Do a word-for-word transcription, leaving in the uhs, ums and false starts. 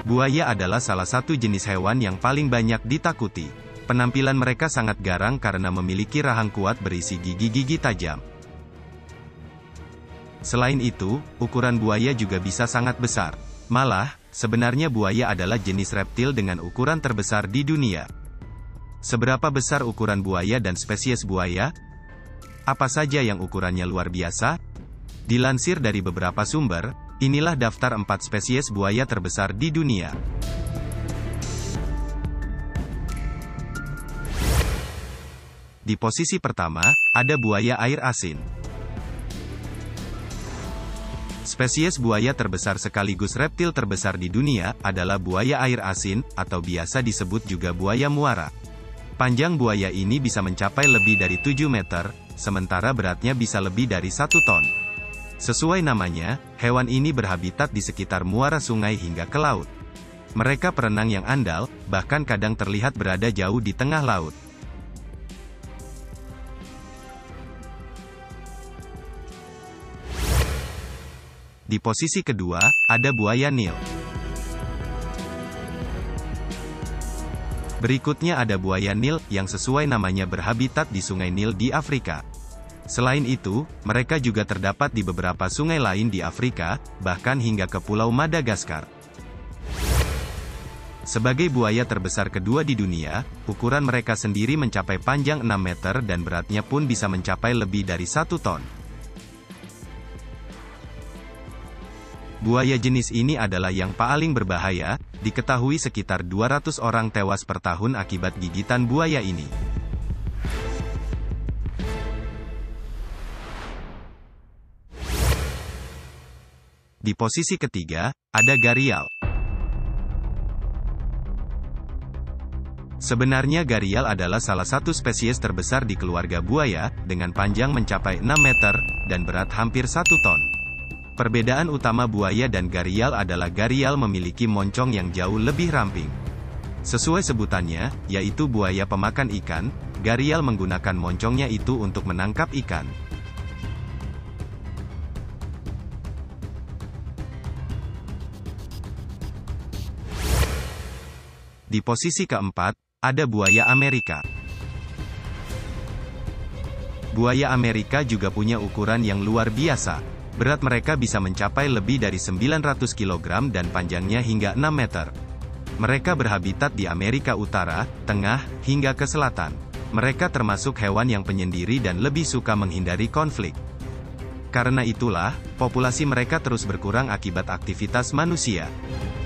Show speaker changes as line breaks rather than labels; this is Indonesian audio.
Buaya adalah salah satu jenis hewan yang paling banyak ditakuti. Penampilan mereka sangat garang karena memiliki rahang kuat berisi gigi-gigi tajam. Selain itu, ukuran buaya juga bisa sangat besar. Malah, sebenarnya buaya adalah jenis reptil dengan ukuran terbesar di dunia. Seberapa besar ukuran buaya dan spesies buaya? Apa saja yang ukurannya luar biasa? Dilansir dari beberapa sumber, inilah daftar empat spesies buaya terbesar di dunia. Di posisi pertama, ada buaya air asin. Spesies buaya terbesar sekaligus reptil terbesar di dunia adalah buaya air asin, atau biasa disebut juga buaya muara. Panjang buaya ini bisa mencapai lebih dari tujuh meter, sementara beratnya bisa lebih dari satu ton. Sesuai namanya, hewan ini berhabitat di sekitar muara sungai hingga ke laut. Mereka perenang yang andal, bahkan kadang terlihat berada jauh di tengah laut. Di posisi kedua, ada buaya Nil. Berikutnya ada buaya Nil, yang sesuai namanya berhabitat di sungai Nil di Afrika. Selain itu, mereka juga terdapat di beberapa sungai lain di Afrika, bahkan hingga ke Pulau Madagaskar. Sebagai buaya terbesar kedua di dunia, ukuran mereka sendiri mencapai panjang enam meter dan beratnya pun bisa mencapai lebih dari satu ton. Buaya jenis ini adalah yang paling berbahaya, diketahui sekitar dua ratus orang tewas per tahun akibat gigitan buaya ini. Di posisi ketiga, ada Gharial. Sebenarnya Gharial adalah salah satu spesies terbesar di keluarga buaya, dengan panjang mencapai enam meter, dan berat hampir satu ton. Perbedaan utama buaya dan Gharial adalah Gharial memiliki moncong yang jauh lebih ramping. Sesuai sebutannya, yaitu buaya pemakan ikan, Gharial menggunakan moncongnya itu untuk menangkap ikan. Di posisi keempat, ada buaya Amerika. Buaya Amerika juga punya ukuran yang luar biasa. Berat mereka bisa mencapai lebih dari sembilan ratus kilogram dan panjangnya hingga enam meter. Mereka berhabitat di Amerika Utara, Tengah, hingga ke selatan. Mereka termasuk hewan yang penyendiri dan lebih suka menghindari konflik. Karena itulah, populasi mereka terus berkurang akibat aktivitas manusia.